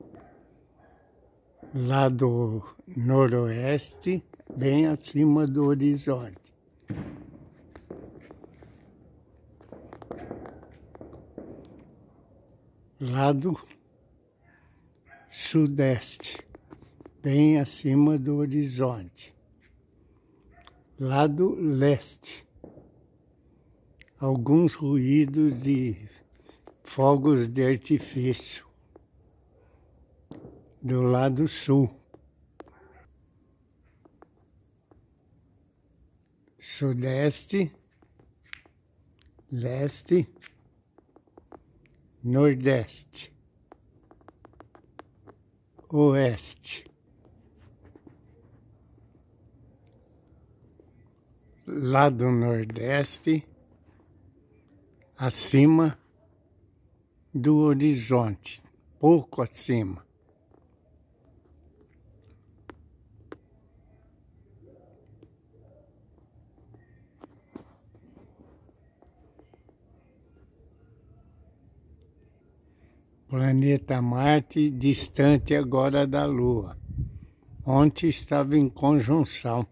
Lado noroeste, bem acima do horizonte. Lado sudeste, bem acima do horizonte. Lado leste, alguns ruídos de fogos de artifício. Do lado sul, sudeste, leste, nordeste, oeste, lado nordeste, acima do horizonte, pouco acima. Planeta Marte distante agora da Lua. Ontem estava em conjunção.